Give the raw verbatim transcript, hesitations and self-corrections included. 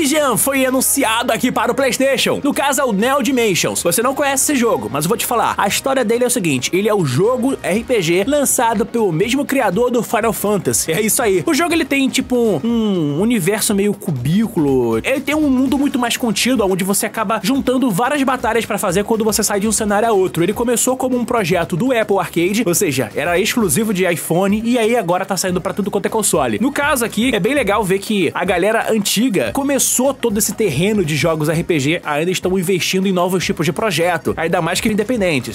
Division foi anunciado aqui para o PlayStation. No caso é o Neo Dimensions. Você não conhece esse jogo, mas eu vou te falar. A história dele é o seguinte, ele é o jogo R P G lançado pelo mesmo criador do Final Fantasy. É isso aí. O jogo ele tem tipo um, um universo meio cubículo. Ele tem um mundo muito mais contido, onde você acaba juntando várias batalhas pra fazer quando você sai de um cenário a outro. Ele começou como um projeto do Apple Arcade, ou seja, era exclusivo de iPhone, e aí agora tá saindo pra tudo quanto é console. No caso aqui, é bem legal ver que a galera antiga começou todo esse terreno de jogos R P G, ainda estão investindo em novos tipos de projeto, ainda mais que independentes.